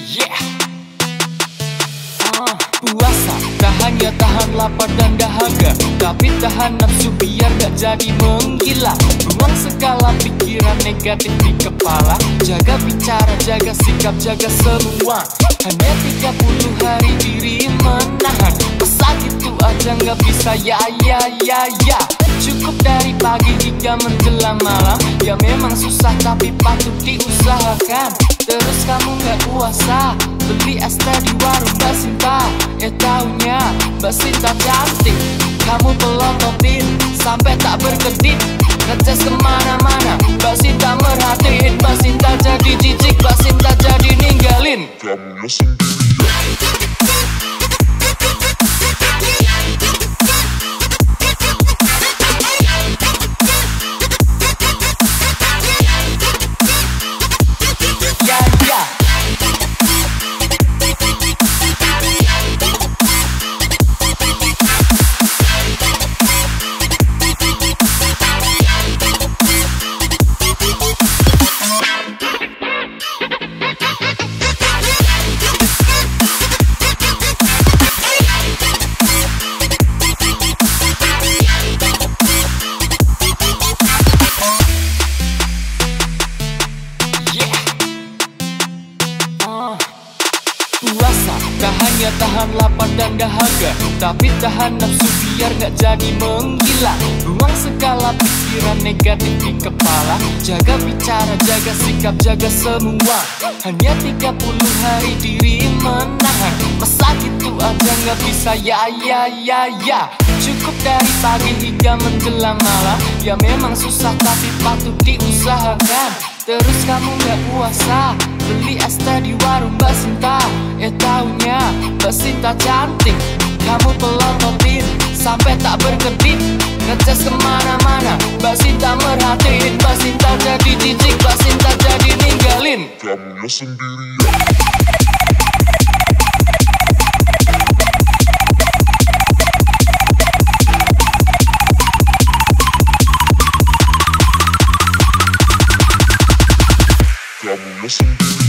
Yeah. Puasa tak hanya tahan lapar dan dahaga, tapi tahan nafsu biar gak jadi menggila. Buang segala pikiran negatif di kepala. Jaga bicara, jaga sikap, jaga semua. Hanya 30 hari diri menahan. Masa gitu aja gak bisa, ya. Cukup dari pagi hingga menjelang malam. Ya memang susah tapi patut diusahakan. Terus kamu gak puasa, beli es teh di warung Mbak Sinta. Taunya Mbak Sinta cantik, kamu pelototin sampai tak berkedip. Ngecas kemana-mana, Mbak Sinta merhatiin. Mbak Sinta jadi jijik, Mbak Sinta jadi ninggalin. Kamu sendirian. Puasa tak hanya tahan lapar dan dahaga, tapi tahan nafsu biar gak jadi menggila. Buang segala pikiran negatif di kepala. Jaga bicara, jaga sikap, jaga semua. Hanya 30 hari diri menahan. Masa gitu aja gak bisa, ya. Cukup dari pagi hingga menjelang malam. Ya memang susah tapi patut diusahakan. Terus kamu gak puasa, beli es teh di warung Mbak Sinta. Taunya Mbak Sinta cantik, kamu pelototin sampai tak berkedip. Ngecas kemana-mana, Mbak Sinta merhatiin. Mbak Sinta jadi jijik, Mbak Sinta jadi ninggalin. Kamu sendirian. Kamu sendirian.